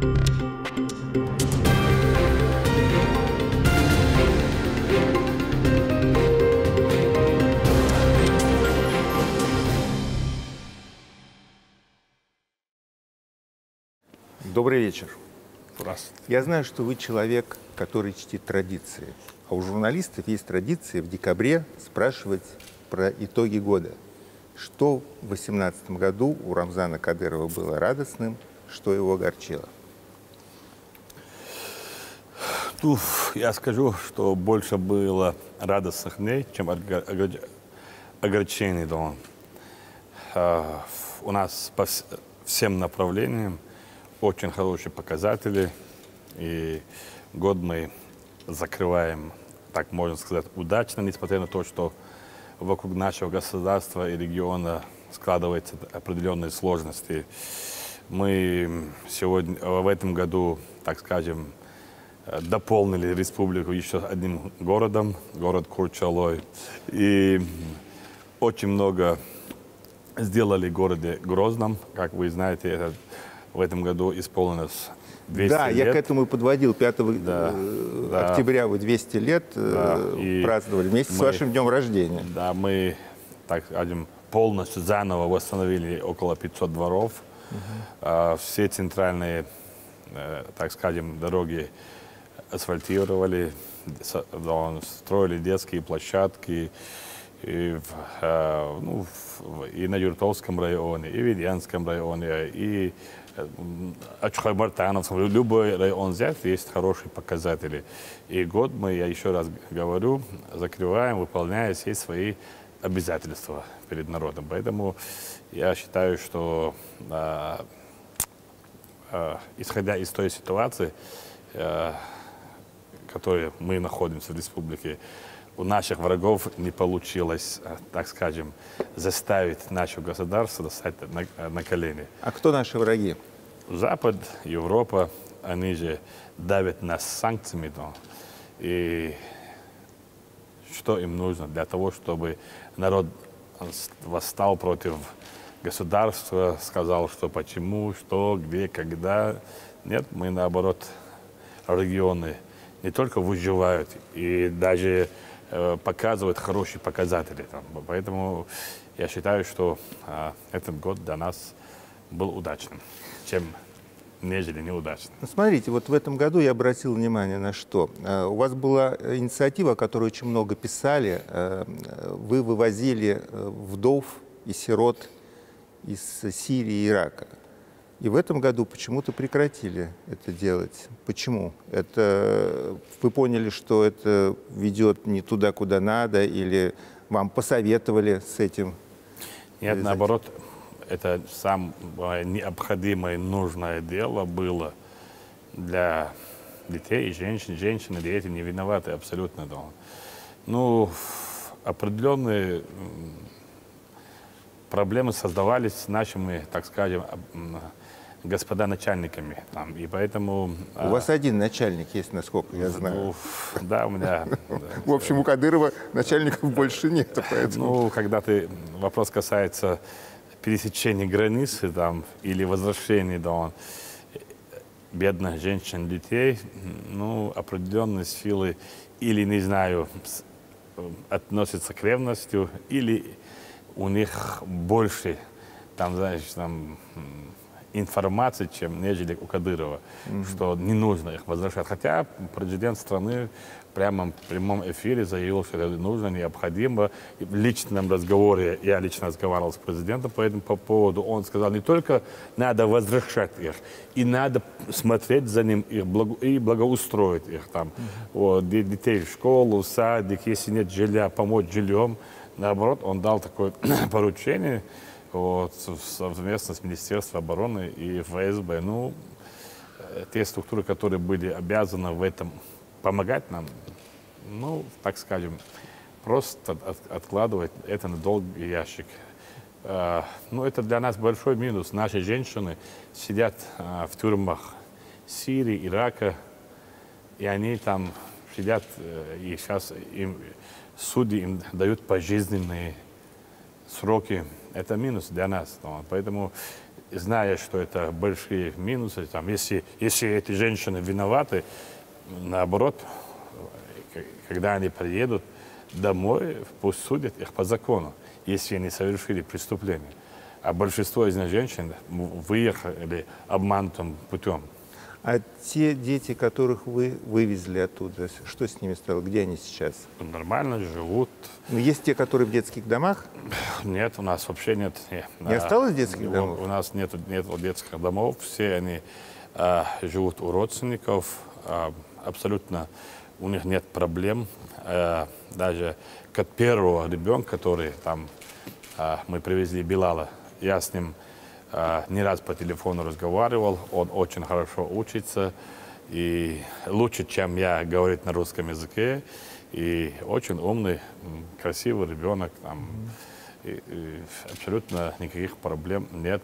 Добрый вечер. Здравствуйте. Я знаю, что вы человек, который чтит традиции. А у журналистов есть традиция в декабре спрашивать про итоги года. Что в 2018 году у Рамзана Кадырова было радостным, что его огорчило? Ну, я скажу, что больше было радостных дней, чем огорчений. У нас по всем направлениям очень хорошие показатели, и год мы закрываем, так можно сказать, удачно, несмотря на то, что вокруг нашего государства и региона складываются определенные сложности. Мы сегодня, в этом году, так скажем, дополнили республику еще одним городом, город Курчалой, и очень много сделали в городе Грозном, как вы знаете, это в этом году исполнилось 200 лет. Да, я к этому и подводил. 5 октября вы 200 лет праздновали вместе с вашим днем рождения. Да, мы, так скажем, полностью заново восстановили около 500 дворов. Все центральные, так скажем, дороги асфальтировали, строили детские площадки и на Юртовском районе, и в Веденском районе, и Ачхайбартановском. Любой район взять, есть хорошие показатели. И год мы, я еще раз говорю, закрываем, выполняя все свои обязательства перед народом. Поэтому я считаю, что исходя из той ситуации, в которой мы находимся в республике, у наших врагов не получилось, так скажем, заставить наше государство стать на колени. А кто наши враги? Запад, Европа, они же давят нас санкциями. И что им нужно для того, чтобы народ восстал против государства, сказал, что почему, что, где, когда. Нет, мы наоборот, регионы не только выживают, и даже показывают хорошие показатели. Поэтому я считаю, что этот год для нас был удачным, чем нежели неудачным. Ну, смотрите, вот в этом году я обратил внимание на что. У вас была инициатива, о которой очень много писали. Вы вывозили вдов и сирот из Сирии и Ирака. И в этом году почему-то прекратили это делать. Почему? Это вы поняли, что это ведет не туда, куда надо, или вам посоветовали с этим? Нет, наоборот, это самое необходимое, нужное дело было для детей и женщин. Женщины, дети не виноваты абсолютно. Ну, определенные проблемы создавались нашими, так скажем, господа начальниками. И поэтому... У вас один начальник есть, насколько я знаю. Да, у меня... В общем, у Кадырова начальников больше нет. Ну, когда вопрос касается пересечения границы или возвращения бедных женщин, детей, ну, определенные силы или, не знаю, относятся к ревности, или у них больше, информации, чем нежели у Кадырова, что не нужно их возвращать. Хотя президент страны прямо в прямом эфире заявил, что это нужно, необходимо. И в личном разговоре, я лично разговаривал с президентом по этому поводу, он сказал, не только надо возвращать их, и надо смотреть за ним и благоустроить их детей в школу, в садик, если нет жилья, помочь жильем. Наоборот, он дал такое поручение совместно с Министерством обороны и ФСБ. Ну, те структуры, которые были обязаны в этом помогать нам, ну, так скажем, просто откладывать это на долгий ящик. Ну, это для нас большой минус. Наши женщины сидят в тюрьмах Сирии, Ирака, и они там сидят, и сейчас судьи им дают пожизненные сроки. Это минус для нас. Поэтому зная, что это большие минусы, там, если эти женщины виноваты, наоборот, когда они приедут домой, пусть судят их по закону, если они совершили преступление. А большинство из них женщин выехали обманутым путем. А те дети, которых вы вывезли оттуда, что с ними стало? Где они сейчас? Нормально живут. Ну, есть те, которые в детских домах? Нет, у нас вообще нет. Не осталось детских домов? У нас нет детских домов. Все они живут у родственников. Абсолютно у них нет проблем. Даже как первого ребенка, который там мы привезли Билала, я с ним не раз по телефону разговаривал. Он очень хорошо учится. И лучше, чем я, говорит на русском языке. И очень умный, красивый ребенок. Там, и абсолютно никаких проблем нет.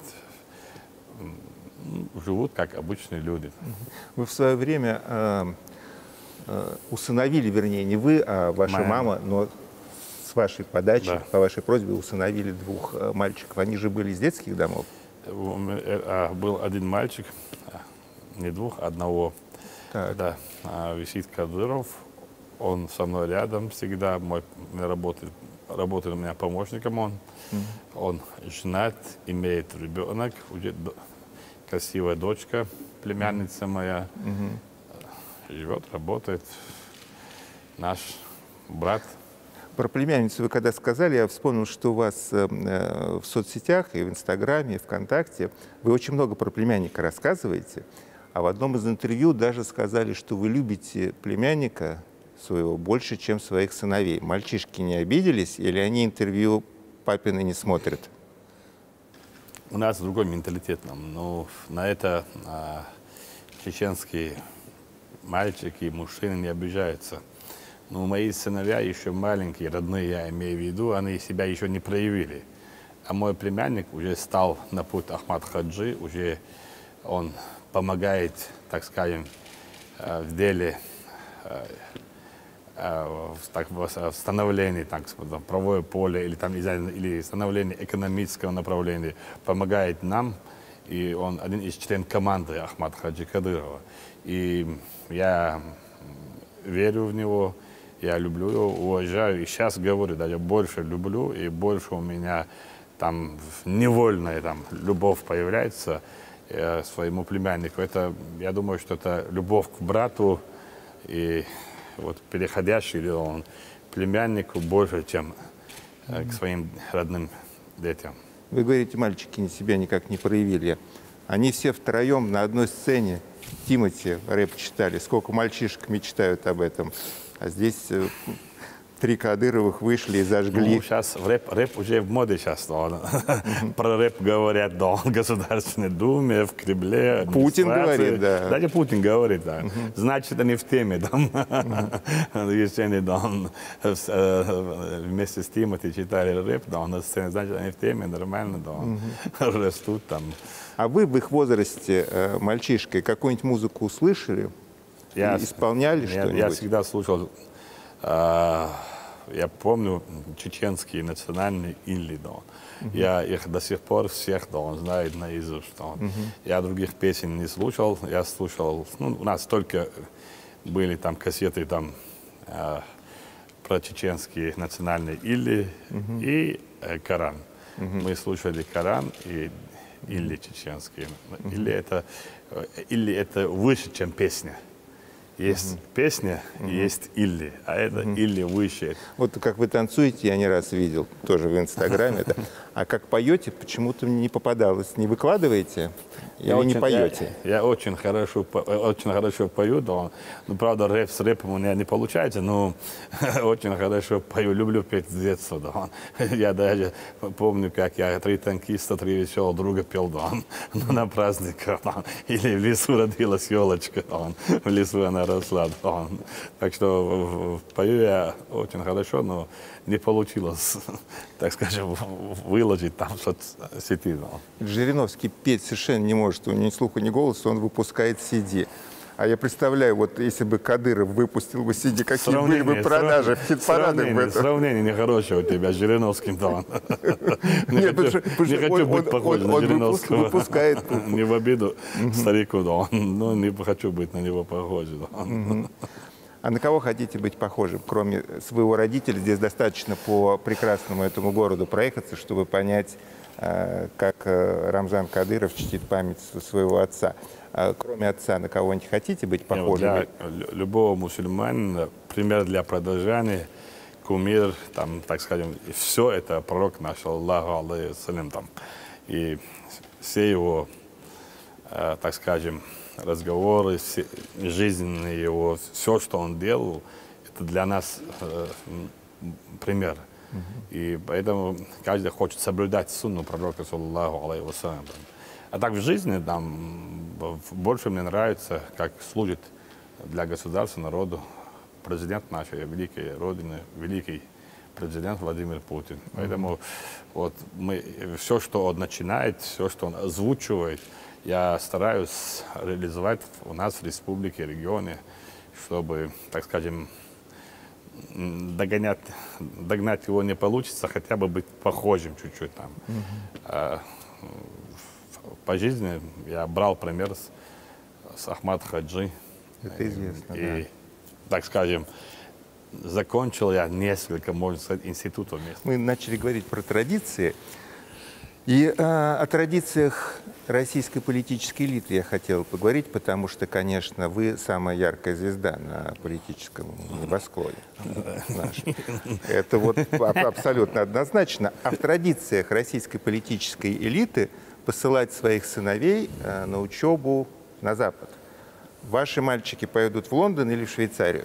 Живут как обычные люди. Вы в свое время усыновили, вернее, не вы, а ваша мама, но с вашей подачи, да, по вашей просьбе усыновили 2 мальчиков. Они же были из детских домов? Был один мальчик, не 2, одного. Так. Да, Висит Кадыров. Он со мной рядом всегда. Работает у меня помощником. Он женат, имеет ребенок, уже красивая дочка, племянница моя. Живет, работает. Наш брат. Про племянницу вы когда сказали, я вспомнил, что у вас в соцсетях, и в Инстаграме, и ВКонтакте, вы очень много про племянника рассказываете, а в одном из интервью даже сказали, что вы любите племянника своего больше, чем своих сыновей. Мальчишки не обиделись или они интервью папины не смотрят? У нас другой менталитет. Но на это чеченские мальчики и мужчины не обижаются. Но мои сыновья еще маленькие, родные, я имею в виду, они себя еще не проявили. А мой племянник уже стал на путь Ахмад Хаджи, уже он помогает, так скажем, в деле в становлении правовое поле или становлении экономического направления, помогает нам. И он один из членов команды Ахмад Хаджи Кадырова. И я верю в него. Я люблю его, уважаю, и сейчас говорю, даже больше люблю, и больше у меня там невольная любовь появляется своему племяннику. Это, я думаю, что это любовь к брату, и вот переходящий он племяннику больше, чем к своим родным детям. Вы говорите, мальчики себя никак не проявили. Они все втроем на одной сцене Тимати рэп читали. Сколько мальчишек мечтают об этом. А здесь 3 Кадыровых вышли и зажгли. Ну, сейчас рэп уже в моде сейчас. Про рэп говорят в Государственной Думе, в Кремле. Путин говорит, да. Даже Путин говорит, да. Значит, они в теме. Если они вместе с Тимати читали рэп на сцене, значит, они в теме, нормально, растут там. А вы в их возрасте мальчишкой какую-нибудь музыку услышали? Исполняли что-нибудь? Я всегда слушал, я помню чеченские национальные илли. Я их до сих пор всех знаю наизусть. Я других песен не слушал. Я слушал, у нас только были там кассеты про чеченские национальные илли и Коран. Мы слушали Коран и илли чеченские. Илли это выше, чем песня. Есть песня, есть илли, а это илли выше. Вот как вы танцуете, я не раз видел, тоже в Инстаграме. А как поете, почему-то не попадалось. Не выкладываете или не поете? Я очень хорошо пою, ну, правда, с рэпом у меня не получается, но очень хорошо пою, люблю петь с детства. Я даже помню, как я 3 танкиста, 3 веселых друга пел на праздниках. Или в лесу родилась елочка, в лесу она росла. Так что пою я очень хорошо, но не получилось, так скажем, выложить там в соцсети. Жириновский петь совершенно не может, у него ни слуха, ни голоса, он выпускает CD. А я представляю, вот если бы Кадыров выпустил бы CD, какие были бы продажи в хит-парадах. Сравнение нехорошее у тебя с Жириновским. Не хочу быть похожим на Жириновского. Не в обиду старику, но не хочу быть на него похожим. А на кого хотите быть похожим, кроме своего родителя? Здесь достаточно по прекрасному этому городу проехаться, чтобы понять, как Рамзан Кадыров чтит память своего отца. Кроме отца, на кого-нибудь хотите быть похожим? Для любого мусульманина пример для подражания, кумир, там, так скажем, все это пророк наш, Аллаху алейхиссалям, там, и все его, так скажем, разговоры, жизненные его, все, что он делал, это для нас пример. И поэтому каждый хочет соблюдать сунну пророка, саллаллаху алейхи вассалям. А так в жизни там больше мне нравится, как служит для государства, народу президент нашей великой Родины, великий президент Владимир Путин. Поэтому вот мы, все, что он начинает, все, что он озвучивает, я стараюсь реализовать у нас в республике, регионе, чтобы, так скажем, догнать его не получится, хотя бы быть похожим чуть-чуть там. По жизни я брал пример с Ахмад Хаджи. Это известно, и, так скажем, закончил я несколько, можно сказать, институтов. Мы начали говорить про традиции. И о традициях российской политической элиты я хотел поговорить, потому что, конечно, вы самая яркая звезда на политическом небосклоне. Это вот абсолютно однозначно. А в традициях российской политической элиты посылать своих сыновей на учебу на Запад. Ваши мальчики поедут в Лондон или в Швейцарию?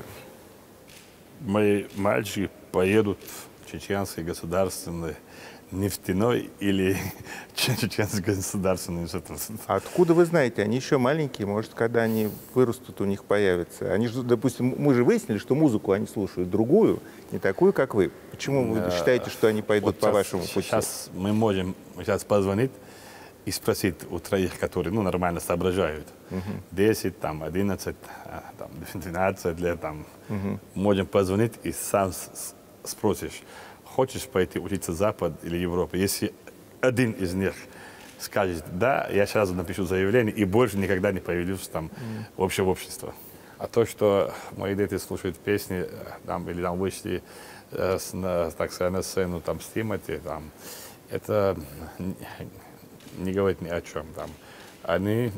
Мои мальчики поедут в Чеченский государственный нефтяной или Чеченский государственный институт. Откуда вы знаете? Они еще маленькие, может, когда они вырастут, у них появится. Они же, допустим, мы же выяснили, что музыку они слушают другую, не такую, как вы. Почему вы считаете, что они пойдут по вашему пути? Сейчас мы можем позвонить и спросить у троих, которые нормально соображают. 10, там, 11, там, 12 лет. Там. Можем позвонить и сам спросишь, хочешь пойти учиться в Запад или Европу? Если один из них скажет, да, я сразу напишу заявление и больше никогда не появлюсь там в общем обществе. А то, что мои дети слушают песни там, или там вышли так сказать, на сцену там, с Тимати, там, это не говорит ни о чем. Там. Они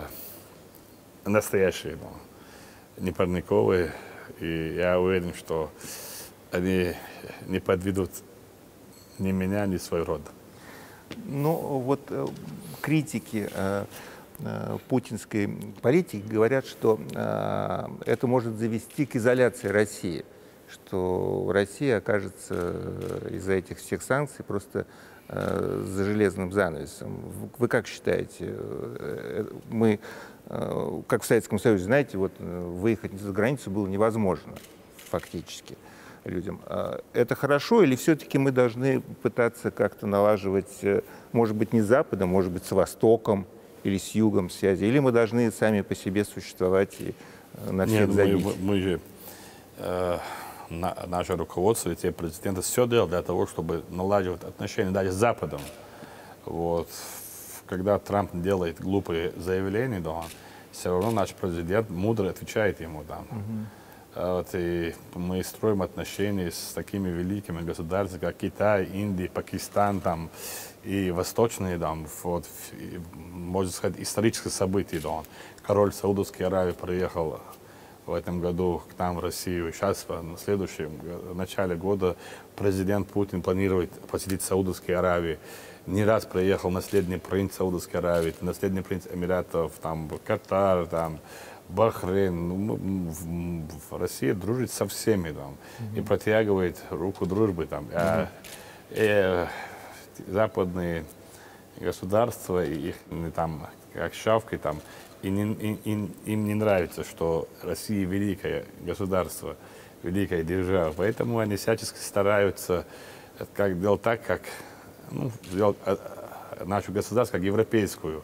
настоящие, не парниковые, и я уверен, что они не подведут ни меня, ни свой род. Ну, вот критики путинской политики говорят, что это может завести к изоляции России, что Россия окажется из-за этих всех санкций просто за железным занавесом. Вы как считаете? Мы, как в Советском Союзе, знаете, вот выехать за границу было невозможно фактически людям. Это хорошо или все-таки мы должны пытаться как-то налаживать, может быть, не с Западом, может быть, с Востоком или с Югом связи, или мы должны сами по себе существовать и на всех забить? Мы же, наше руководство и те президенты все делали для того, чтобы наладить отношения даже с Западом. Вот. Когда Трамп делает глупые заявления, да, все равно наш президент мудро отвечает ему. Да. Вот, и мы строим отношения с такими великими государствами, как Китай, Индия, Пакистан там, и восточные, там, вот, можно сказать, исторические события. Да. Король Саудовской Аравии приехал в этом году к нам в Россию. Сейчас, на следующем, в начале года, президент Путин планирует посетить Саудовскую Аравию. Не раз приехал наследный принц Саудовской Аравии, наследный принц Эмиратов, там, Катар, там, Бахрейн. Россия дружит со всеми там, и протягивает руку дружбы. Там. Западные государства, и их там, как шавки, там, им не нравится, что Россия великое государство, великая держава. Поэтому они всячески стараются делать так, как сделать нашу государство как европейскую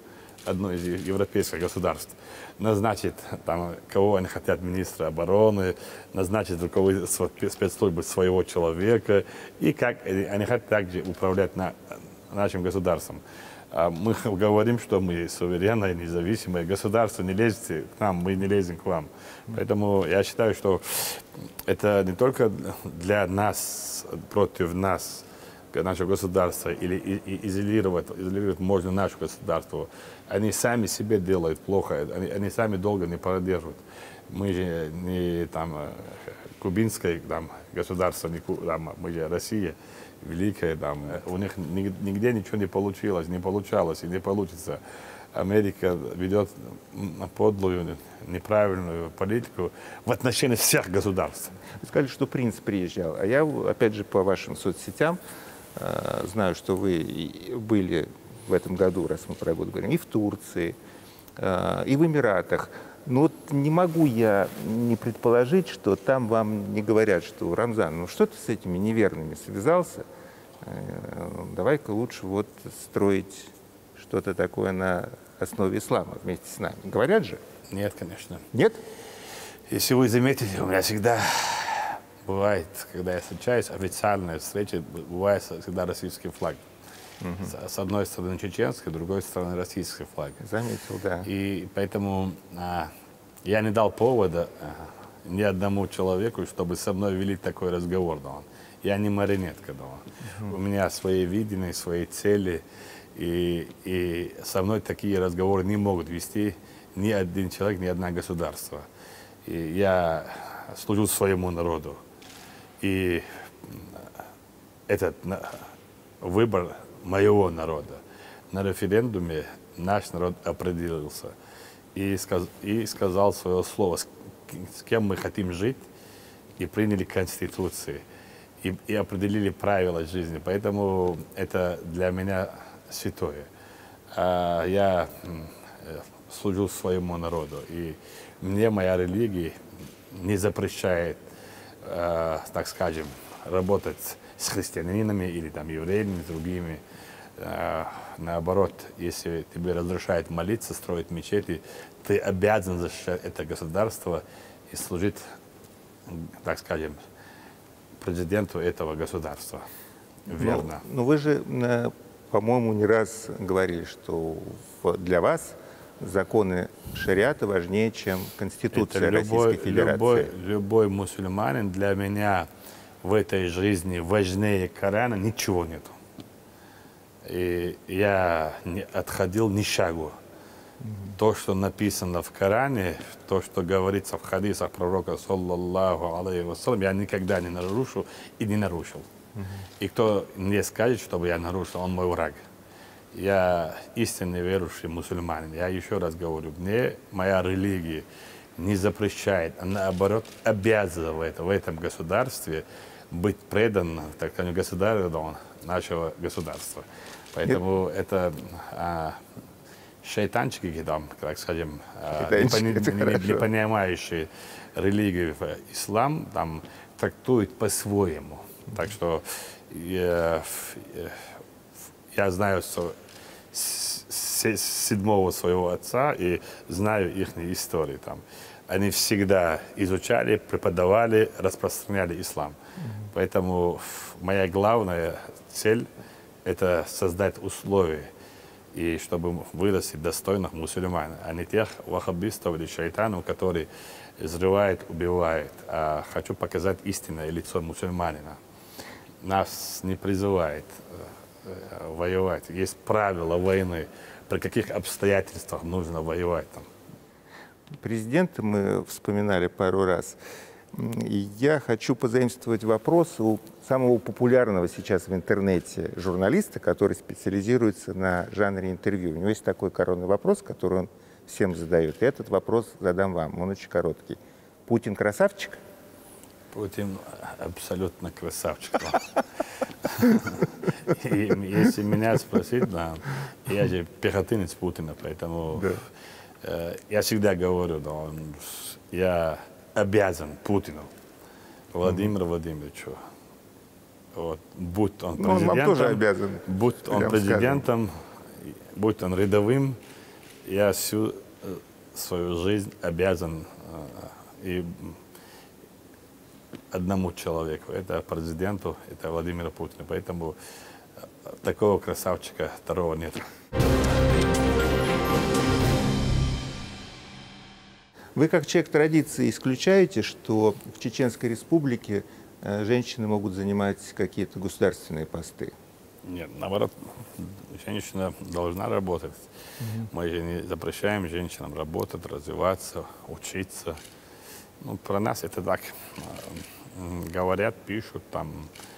одно из европейских государств назначит, там, кого они хотят, министра обороны, назначит руководителя спецслужбы своего человека, и как они хотят также управлять нашим государством. Мы говорим, что мы суверенное, независимое государство, не лезьте к нам, мы не лезем к вам. Поэтому я считаю, что это не только для нас, против нас, наше государство, или изолировать можно наше государство. Они сами себе делают плохо, они сами долго не продержат. Мы же не там, кубинское там, государство, мы же Россия великая, там, у них нигде ничего не получилось, не получалось и не получится. Америка ведет подлую, неправильную политику в отношении всех государств. Вы сказали, что принц приезжал, а я, опять же, по вашим соцсетям знаю, что вы были в этом году, раз мы про год говорим, и в Турции, и в Эмиратах. Но вот не могу я не предположить, что там вам не говорят, что Рамзан, ну что ты с этими неверными связался, давай-ка лучше вот строить что-то такое на основе ислама вместе с нами. Говорят же? Нет, конечно. Нет? Если вы заметите, у меня всегда бывает, когда я встречаюсь, официальная встреча, бывает всегда российский флаг. С одной стороны чеченский, с другой стороны российский флаг. Заметил, да. И поэтому я не дал повода ни одному человеку, чтобы со мной вели такой разговор. Я не марионетка. У меня свои видения, свои цели. И со мной такие разговоры не могут вести ни один человек, ни одно государство. И я служу своему народу. И этот выбор моего народа. На референдуме наш народ определился и сказал свое слово, с кем мы хотим жить, и приняли Конституцию, и определили правила жизни. Поэтому это для меня святое. Я служу своему народу, и мне моя религия не запрещает, так скажем, работать с христианинами или там евреями, с другими. Наоборот, если тебе разрешают молиться, строить мечети, ты обязан защищать это государство и служить, так скажем, президенту этого государства. Верно. Но вы же, по-моему, не раз говорили, что для вас законы шариата важнее, чем Конституция Российской Федерации. Любой мусульманин для меня в этой жизни важнее Корана ничего нету. И я не отходил ни шагу. То, что написано в Коране, то, что говорится в хадисах пророка, саллаллаху алейхи вассалям, я никогда не нарушу и не нарушил. И кто мне скажет, чтобы я нарушил, он мой враг. Я истинно верующий мусульманин. Я еще раз говорю, мне моя религия не запрещает, а наоборот обязывает в этом государстве быть преданным, так сказать, государю нашего государства. Поэтому это шайтанчики, там, так скажем, не понимающие религию ислам, там, трактуют по-своему. Так что я знаю седьмого своего отца и знаю их истории. Там. Они всегда изучали, преподавали, распространяли ислам. Поэтому моя главная цель – это создать условия, и чтобы вырастить достойных мусульман, а не тех ваххабистов или шайтанов, которые взрывают, убивают. А хочу показать истинное лицо мусульманина. Нас не призывает воевать. Есть правила войны, при каких обстоятельствах нужно воевать. Там. Президента мы вспоминали пару раз. И я хочу позаимствовать вопрос у самого популярного сейчас в интернете журналиста, который специализируется на жанре интервью. У него есть такой коронный вопрос, который он всем задает. И этот вопрос задам вам. Он очень короткий. Путин красавчик? Путин абсолютно красавчик. Если меня спросить, да, я же пехотинец Путина, поэтому я всегда говорю, да, я обязан Путину, Владимиру Владимировичу. Вот, будь он президентом, он вам тоже обязан, будь он президентом, будь он рядовым, я всю свою жизнь обязан и одному человеку, это президенту, это Владимиру Путину. Поэтому такого красавчика второго нет. Вы как человек традиции исключаете, что в Чеченской Республике женщины могут занимать какие-то государственные посты? Нет, наоборот, женщина должна работать. Мы же не запрещаем женщинам работать, развиваться, учиться. Ну, про нас это так говорят, пишут, там,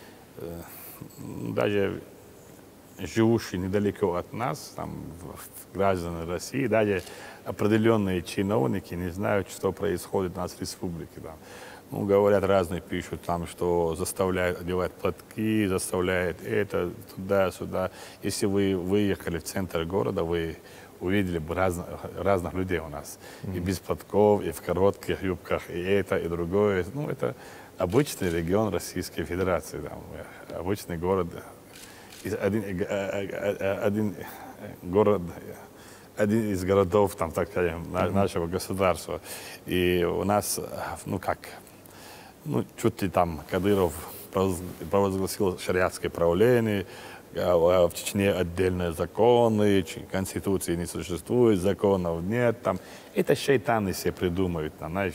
даже живущие недалеко от нас, там, граждане России, даже определенные чиновники не знают, что происходит у нас в республике. Там. Ну, говорят, разные пишут, там, что заставляют одевать платки, заставляют это, туда-сюда. Если вы выехали в центр города, вы увидели бы разных людей у нас. И без платков, и в коротких юбках, и это, и другое. Ну, это обычный регион Российской Федерации, там, обычный город. Один город, один из городов, там, так скажем, нашего государства. И у нас, ну как, ну, чуть ли там Кадыров провозгласил шариатское правление, в Чечне отдельные законы, конституции не существует, законов нет. Там. Это шайтаны все придумывают, там, знаешь,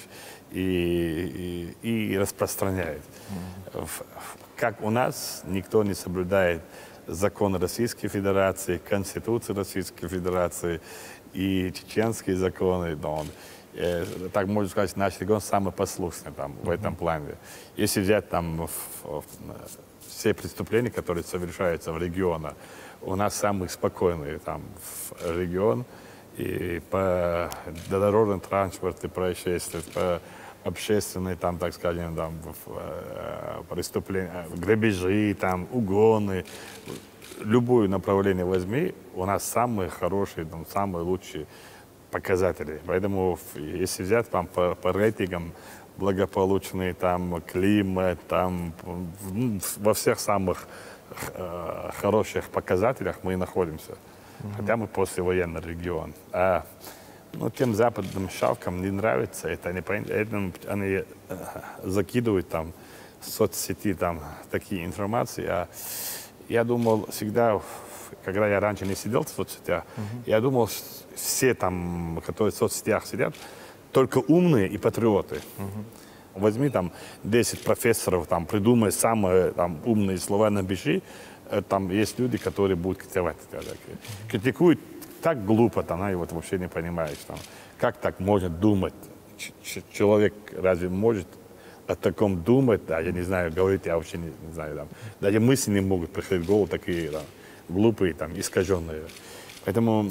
и распространяют. Как у нас никто не соблюдает закон Российской Федерации, Конституцию Российской Федерации и чеченские законы. Но так можно сказать, наш регион самый послушный там, в этом плане. Если взять там все преступления, которые совершаются в регионе, у нас самый спокойный там регион. И по дорожному транспорту происшествий, по общественные, там, так скажем, там, преступления, грабежи, там, угоны, любое направление возьми, у нас самые хорошие, там, самые лучшие показатели. Поэтому, если взять там, по рейтингам, благополучный там, климат, там, во всех самых хороших показателях мы находимся. Хотя мы послевоенный регион. Ну, тем западным шавкам не нравится это, они закидывают там в соцсети там такие информации. А я думал всегда, когда я раньше не сидел в соцсетях, я думал, все там, которые в соцсетях сидят, только умные и патриоты. Возьми там 10 профессоров, там, придумай самые там, умные слова, напиши. Там есть люди, которые будут критиковать. Критикуют так глупо, там, и вот вообще не понимаешь, там, как так можно думать. Человек разве может о таком думать? Да, я не знаю, говорить я вообще не знаю. Там. Даже мысли не могут приходить в голову такие там, глупые, там, искаженные. Поэтому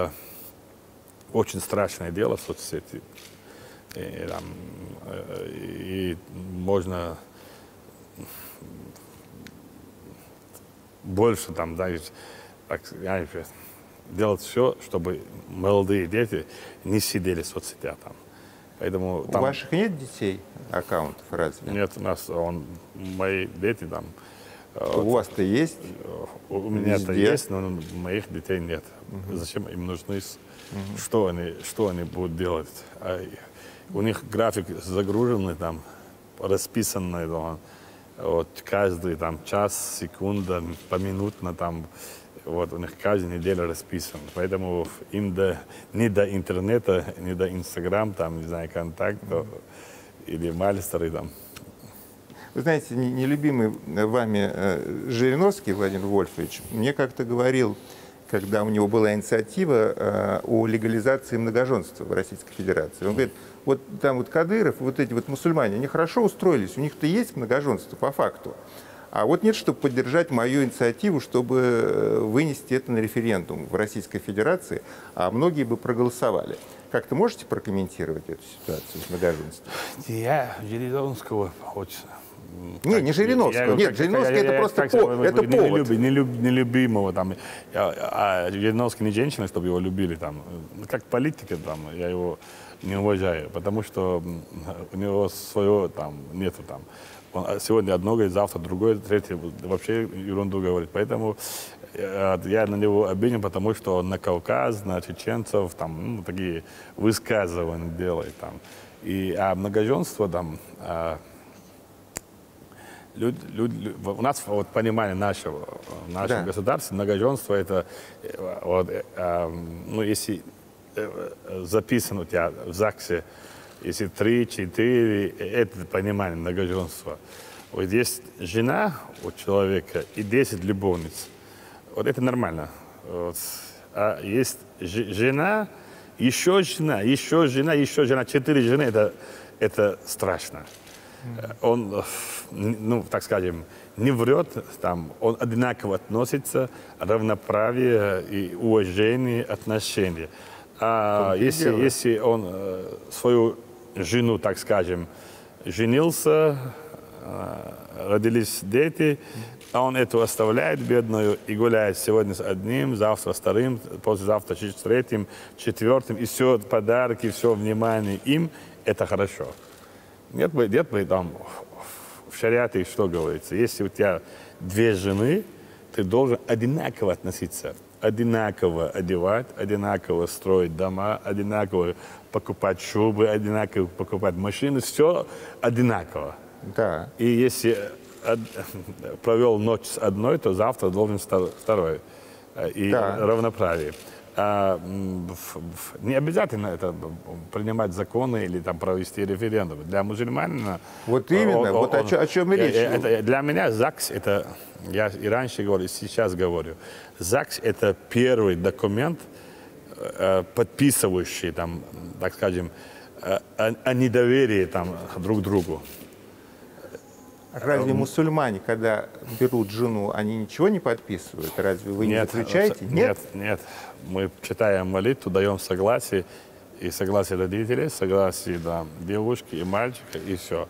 очень страшное дело в соцсети. И можно больше там, да, так, делать все, чтобы молодые дети не сидели в соцсетях там. Поэтому, у ваших нет детей аккаунтов разве? Нет, у нас мои дети там. У вас-то есть? У меня-то есть, но моих детей нет. Зачем им нужны? Что они будут делать? У них график загруженный, там, расписанный, вот, каждый там, час, секунда, поминутно, там, вот, у них каждая неделя расписан. Поэтому им ни до интернета, ни до Инстаграм, там, не знаю, контакта или Мальстеры там. Вы знаете, нелюбимый вами Жириновский Владимир Вольфович мне как-то говорил, когда у него была инициатива о легализации многоженства в Российской Федерации. Он говорит, вот там вот Кадыров, вот эти вот мусульмане, они хорошо устроились, у них-то есть многоженство по факту. А вот нет, чтобы поддержать мою инициативу, чтобы вынести это на референдум в Российской Федерации, а многие бы проголосовали. Как-то можете прокомментировать эту ситуацию с многоженством? Я Жириновского очень... Не Жириновского. Нет, Жириновский это просто это повод. Нелюбимого там. А Жириновский не женщина, чтобы его любили там. Как политика там, я его не уважаю, потому что у него своего там нету там. Он сегодня одно говорит, завтра другое, третье вообще ерунду говорит. Поэтому я на него обиден, потому что он на Кавказ, на чеченцев, там, ну, такие высказывания делает. Там. А многоженство там... у нас вот понимание нашего Да. государства, многоженство это, вот, ну, если записано у тебя в ЗАГСе, если 3-4, это понимание многоженства. Вот есть жена у человека и 10 любовниц. Вот это нормально. Вот. А есть жена, еще жена, еще жена, еще жена, 4 жены, это страшно. Он, ну, так скажем, не врет, там, он одинаково относится, равноправие и уважение, отношения. А если он свою жену, так скажем, женился, родились дети, а он эту оставляет бедную и гуляет сегодня с одним, завтра с вторым, послезавтра с третьим, четвертым, и все подарки, все внимание им, это хорошо. Нет бы там в шариате что говорится, если у тебя 2 жены, ты должен одинаково относиться, одинаково одевать, одинаково строить дома, одинаково покупать шубы, одинаково покупать машины, все одинаково. Да. И если провел ночь с одной, то завтра должен второй. И равноправие. Не обязательно это принимать законы или там провести референдум. Для мусульманина... Вот именно, о чем и речь. Для меня ЗАГС, это, я и раньше говорил, и сейчас говорю, ЗАГС это первый документ, подписывающий, там, так скажем, о недоверии там, друг к другу. Разве мусульмане, когда берут жену, они ничего не подписывают? Разве вы не заключаете? Нет, нет. Мы читаем молитву, даем согласие, и согласие родителей, согласие девушки и мальчика, и все.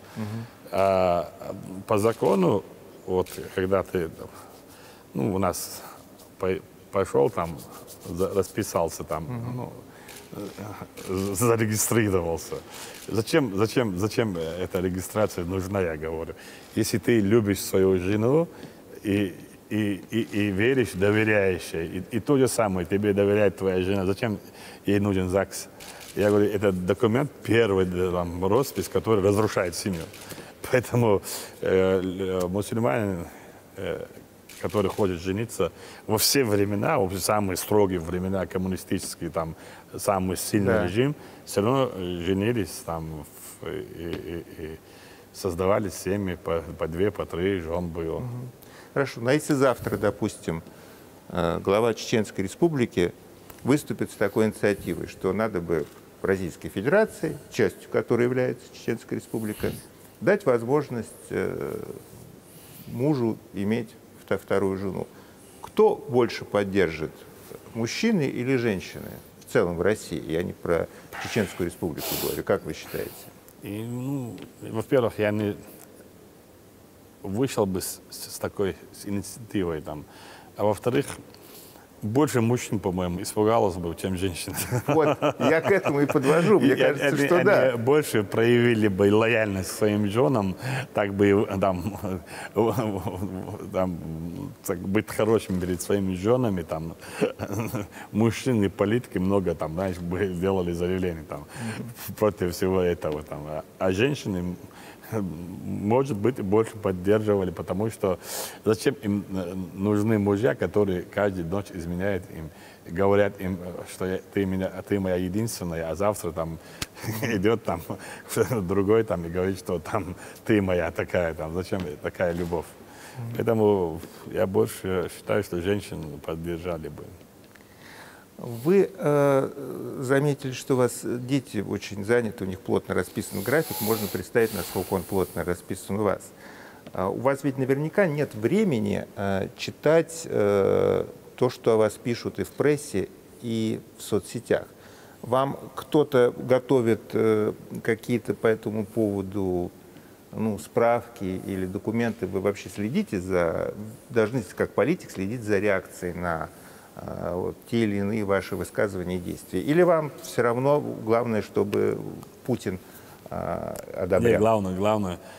По закону, вот когда ты, ну, у нас пошел там, расписался там, ну, зарегистрировался. Зачем эта регистрация нужна, я говорю? Если ты любишь свою жену и веришь, доверяешь ей, и то же самое, тебе доверяет твоя жена, зачем ей нужен ЗАГС? Я говорю, это документ, первый там, роспись, который разрушает семью. Поэтому мусульманин, который хочет жениться во все времена, в самые строгие времена, коммунистические, там, самый сильный режим, все равно женились там и создавали семьи, по 2, по 3 жен было. Хорошо, но если завтра, допустим, глава Чеченской Республики выступит с такой инициативой, что надо бы Российской Федерации, частью которой является Чеченская Республика, дать возможность мужу иметь вторую жену. Кто больше поддержит, мужчины или женщины? В целом в России, я не про Чеченскую Республику говорю. Как вы считаете? Ну, во-первых, я не вышел бы с такой инициативой там. А во-вторых, больше мужчин, по-моему, испугалось бы, чем женщин. Вот, я к этому и подвожу. Мне кажется, что да. Они больше проявили бы лояльность своим женам, так бы там, быть хорошим перед своими женами. Там, мужчины, политики много там, знаешь, бы делали заявления там, против всего этого. Там. А женщины, может быть, больше поддерживали, потому что зачем им нужны мужья, которые каждую ночь изменяют им, говорят им, что ты моя единственная, а завтра там идет там другой там и говорит, что там ты моя такая, там зачем такая любовь. Поэтому я больше считаю, что женщин поддержали бы. Вы заметили, что у вас дети очень заняты, у них плотно расписан график. Можно представить, насколько он плотно расписан у вас. У вас ведь наверняка нет времени читать то, что о вас пишут и в прессе, и в соцсетях. Вам кто-то готовит какие-то по этому поводу справки или документы? Вы вообще следите должны как политик следить за реакцией на те или иные ваши высказывания и действия? Или вам все равно главное, чтобы Путин одобрял? Нет, главное,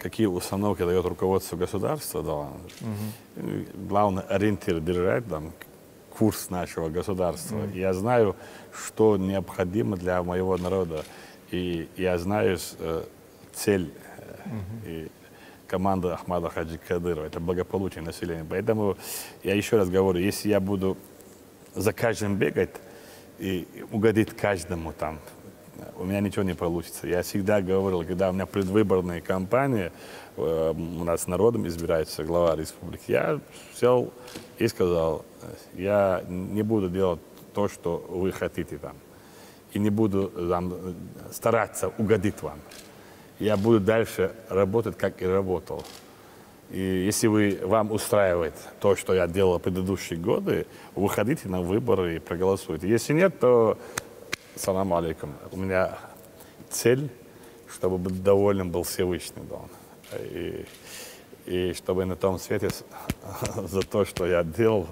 какие установки дает руководство государства, да, главный ориентир держать, там, курс нашего государства. Я знаю, что необходимо для моего народа. И я знаю цель и команды Ахмада Хаджи Кадырова. Это благополучие населения. Поэтому я еще раз говорю, если я буду за каждым бегать и угодить каждому там, у меня ничего не получится. Я всегда говорил, когда у меня предвыборные кампании, у нас народом избирается глава республики, я сел и сказал, я не буду делать то, что вы хотите там, и не буду там стараться угодить вам. Я буду дальше работать, как и работал. И если вам устраивает то, что я делал в предыдущие годы, выходите на выборы и проголосуйте. Если нет, то салам алейкум. У меня цель, чтобы быть довольным был Всевышний. Да. И чтобы на том свете за то, что я делал,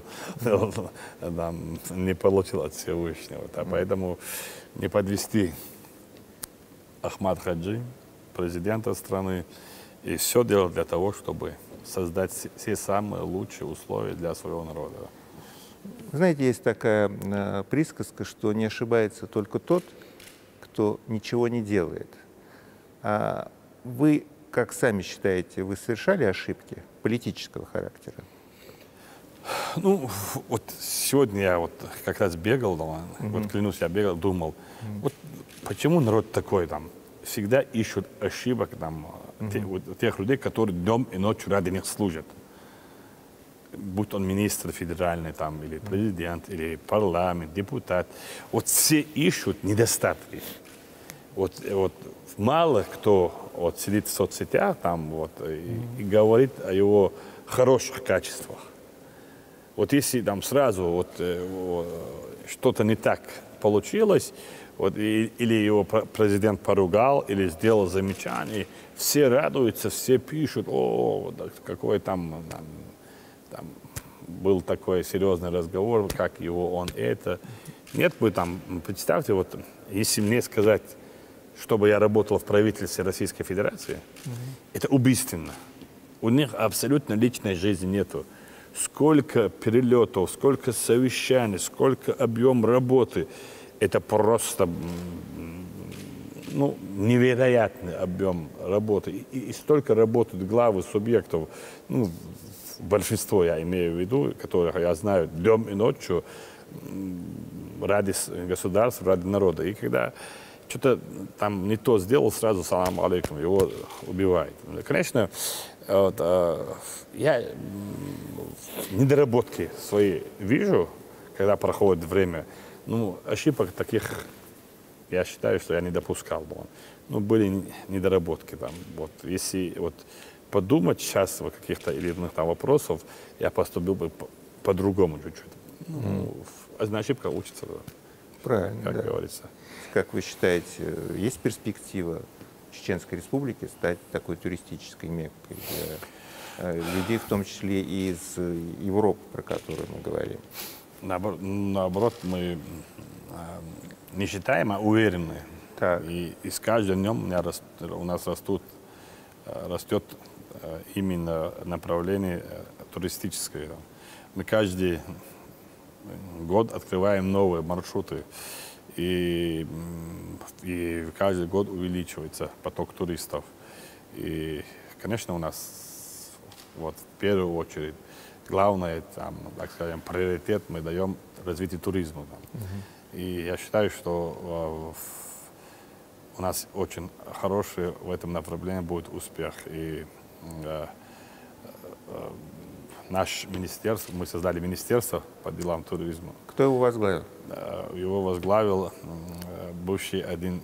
не получил от Всевышнего. Да. Поэтому не подвести Ахмад Хаджи, президента страны, и все делать для того, чтобы создать все самые лучшие условия для своего народа. Знаете, есть такая присказка, что не ошибается только тот, кто ничего не делает. А вы, как сами считаете, вы совершали ошибки политического характера? Ну, вот сегодня я вот как раз бегал, вот клянусь, я бегал, думал, вот почему народ такой там, всегда ищут ошибок там, тех людей, которые днем и ночью ради них служат. Будь он министр федеральный, там, или президент, или парламент, депутат. Вот все ищут недостатки. Вот мало кто вот сидит в соцсетях там, вот, и говорит о его хороших качествах. Вот если там сразу вот, что-то не так получилось, вот, или его президент поругал, или сделал замечание, все радуются, все пишут, о, какой там был такой серьезный разговор, как его он это. Нет бы там, представьте, вот если мне сказать, чтобы я работал в правительстве Российской Федерации, это убийственно. У них абсолютно личной жизни нету. Сколько перелетов, сколько совещаний, сколько объем работы. Это просто невероятный объем работы. И столько работают главы субъектов, большинство я имею в виду, которых я знаю днем и ночью ради государства, ради народа. И когда что-то там не то сделал, сразу салам алейкум, его убивают. Конечно, вот, я недоработки свои вижу, когда проходит время. Ошибок таких, я считаю, что я не допускал. Были недоработки там. Вот, если вот подумать сейчас о каких-то или иных там вопросов, я поступил бы по-другому чуть-чуть. Ошибка учится, Правильно, как да. говорится. Как вы считаете, есть перспектива Чеченской Республики стать такой туристической меккой для людей, в том числе и из Европы, про которую мы говорим? Наоборот, мы не считаем, а уверены. И с каждым днем у нас растет именно направление туристическое. Мы каждый год открываем новые маршруты, и каждый год увеличивается поток туристов. И, конечно, у нас вот, в первую очередь главное, там, так скажем, приоритет мы даем развитию туризма. И я считаю, что у нас очень хороший в этом направлении будет успех. И наше министерство, мы создали министерство по делам туризма. Кто его возглавил? Его возглавил бывший один,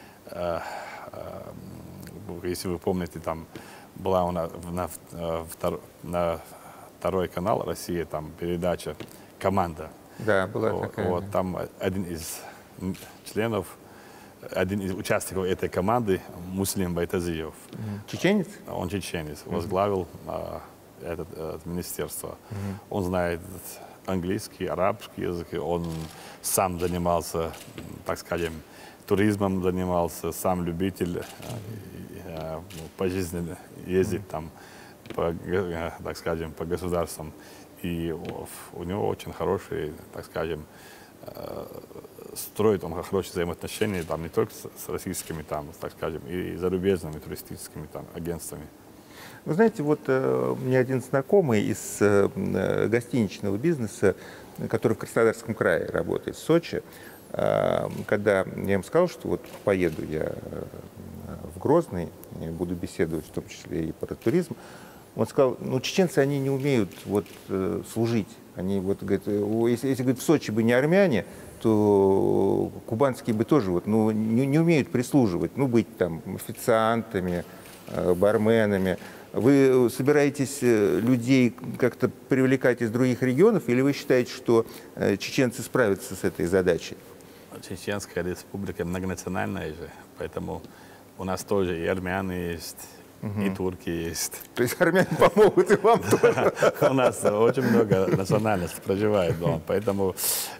если вы помните, там была у нас на второй канал России, там передача «Команда». Да, была такая. Вот, там один из членов, один из участников этой команды, Муслим Байтазиев. Чеченец? Он чеченец, возглавил это министерство. Он знает английский, арабский язык, он сам занимался, так скажем, туризмом занимался, сам любитель пожизненно ездить там, так скажем, по государствам. И у него очень хорошие, так скажем, строит он хорошие взаимоотношения там, не только с российскими, там, так скажем, и зарубежными туристическими там, агентствами. Вы знаете, вот у меня один знакомый из гостиничного бизнеса, который в Краснодарском крае работает, в Сочи, когда я им сказал, что вот поеду я в Грозный, буду беседовать в том числе и про туризм, он сказал, ну, чеченцы, они не умеют вот, служить. Они вот, говорят, если говорит, в Сочи бы не армяне, то кубанские бы тоже вот, ну, не умеют прислуживать, ну, быть там официантами, барменами. Вы собираетесь людей как-то привлекать из других регионов, или вы считаете, что чеченцы справятся с этой задачей? Чеченская республика многонациональная же, поэтому у нас тоже и армяне есть, и турки есть. То есть армяне помогут и вам тоже? У нас очень много национальностей проживает дома, поэтому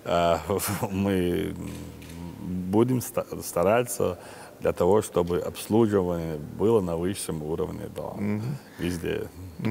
мы будем стараться для того, чтобы обслуживание было на высшем уровне дома, везде.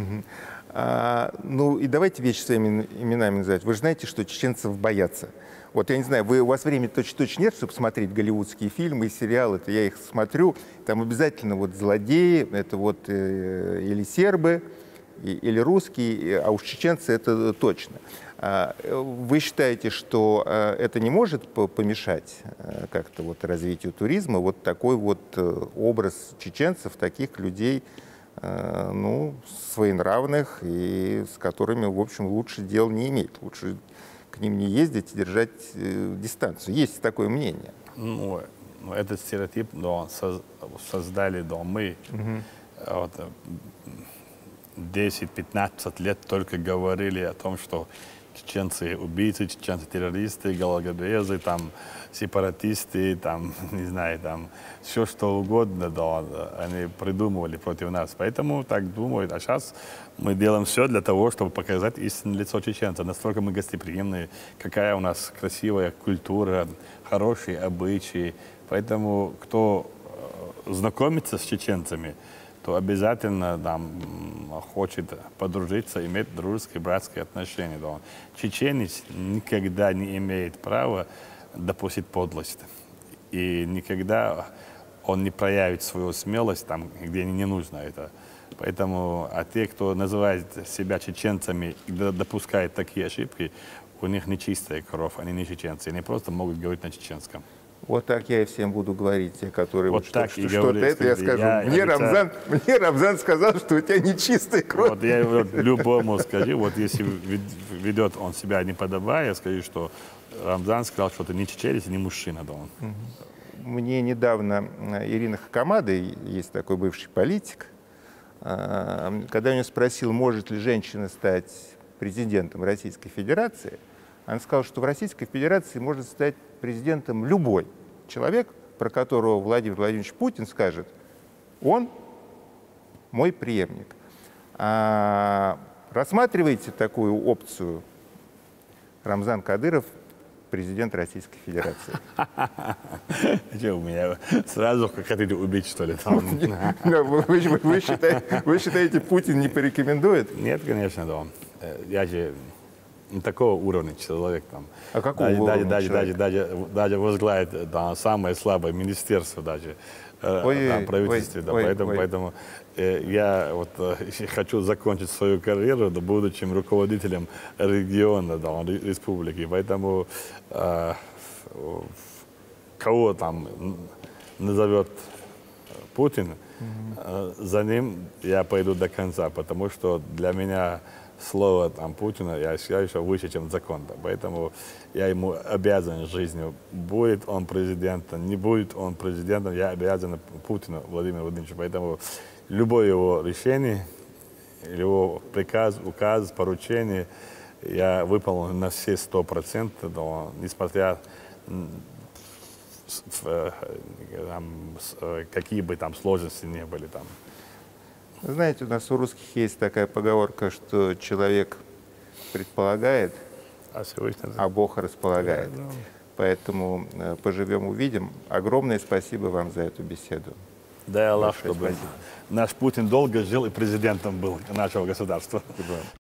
Ну и давайте вещи своими именами называть. Вы же знаете, что чеченцев боятся. Вот я не знаю, у вас времени точно нет, чтобы смотреть голливудские фильмы и сериалы, это я их смотрю, там обязательно вот злодеи, это вот или сербы, или русские, а уж чеченцы это точно. Вы считаете, что это не может помешать как-то вот развитию туризма, вот такой вот образ чеченцев, таких людей, ну, своенравных и с которыми, в общем, лучше дел не иметь, лучше к ним не ездить и держать дистанцию. Есть такое мнение. Ну, этот стереотип создали мы. Вот, 10-15 лет только говорили о том, что чеченцы убийцы, чеченцы террористы, головорезы, там, сепаратисты, там, не знаю, там, все что угодно, да, они придумывали против нас. Поэтому так думают. А сейчас мы делаем все для того, чтобы показать истинное лицо чеченца. Настолько мы гостеприимные, какая у нас красивая культура, хорошие обычаи. Поэтому кто знакомится с чеченцами, то обязательно там хочет подружиться, иметь дружеские, братские отношения. Да. Чеченец никогда не имеет права допустить подлость. И никогда он не проявит свою смелость там, где не нужно это. Поэтому, а те, кто называет себя чеченцами и допускает такие ошибки, у них нечистая кровь, они не чеченцы, они просто могут говорить на чеченском. Вот так я и всем буду говорить, те, которые вот так что-то это, я скажу. Мне Рамзан сказал, что у тебя нечистая кровь. Вот я любому скажу, вот если ведет он себя не подобая, я скажу, что Рамзан сказал, что ты не чеченец, не мужчина. Да он. Мне недавно Ирина Хакамада, есть такой бывший политик, когда я ее спросил, может ли женщина стать президентом Российской Федерации, она сказала, что в Российской Федерации может стать президентом любой человек, про которого Владимир Владимирович Путин скажет, он мой преемник. Рассматриваете такую опцию? Рамзан Кадыров, президент Российской Федерации. Что у меня сразу хотите убить, что ли? Вы считаете, Путин не порекомендует? Нет, конечно, да. Я же не такого уровня человек. Там. А какого уровня человек? Даже возглавит самое слабое министерство даже правительстве. Поэтому я вот, хочу закончить свою карьеру, будучи руководителем региона, республики. Поэтому кого там назовет Путин, за ним я пойду до конца, потому что для меня слово там, Путина, я считаю, что выше, чем закон. Поэтому я ему обязан жизнью. Будет он президентом, не будет он президентом, я обязан Путину Владимиру Владимировичу. Поэтому любое его решение, его приказ, указ, поручение я выполнил на все 100%, но, несмотря какие бы там сложности не были там. Знаете, у нас у русских есть такая поговорка, что человек предполагает, а Бог располагает. Поэтому поживем, увидим. Огромное спасибо вам за эту беседу. Дай Аллах, Большое чтобы спасибо. наш Путин долго жил и президентом был нашего государства. Спасибо.